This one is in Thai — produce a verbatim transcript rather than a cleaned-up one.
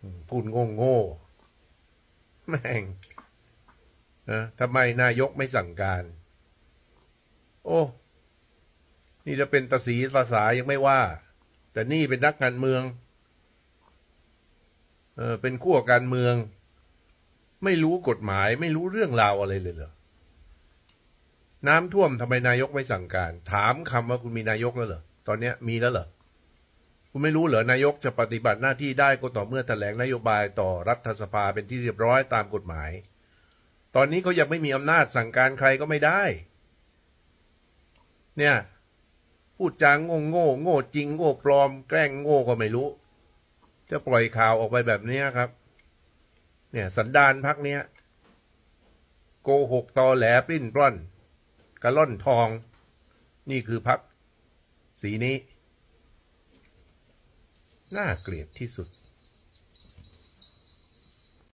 พูดโง่โง่แม่งนะทำไมนายกไม่สั่งการโอ้นี่จะเป็นตาสีภาษายังไม่ว่าแต่นี่เป็นนักการเมืองเออเป็นขั้วการเมืองไม่รู้กฎหมายไม่รู้เรื่องราวอะไรเลยเหรอน้ำท่วมทำไมนายกไม่สั่งการถามคำว่าคุณมีนายกแล้วเหรอตอนนี้มีแล้วเหรอคุณไม่รู้เหรอนายกจะปฏิบัติหน้าที่ได้ก็ต่อเมื่อแถลงนโยบายต่อรัฐสภาเป็นที่เรียบร้อยตามกฎหมายตอนนี้เขายังไม่มีอำนาจสั่งการใครก็ไม่ได้เนี่ยพูดจางโง่โง่โง่จริงโง่ปลอมแกล้งโง่ก็ไม่รู้จะปล่อยข่าวออกไปแบบนี้ครับเนี่ยสันดานพรรคเนี้ยโกหกตอแหลปลิ้นปล้อนกระล่อนทองนี่คือพรรคสีนี้น่าเกลียดที่สุด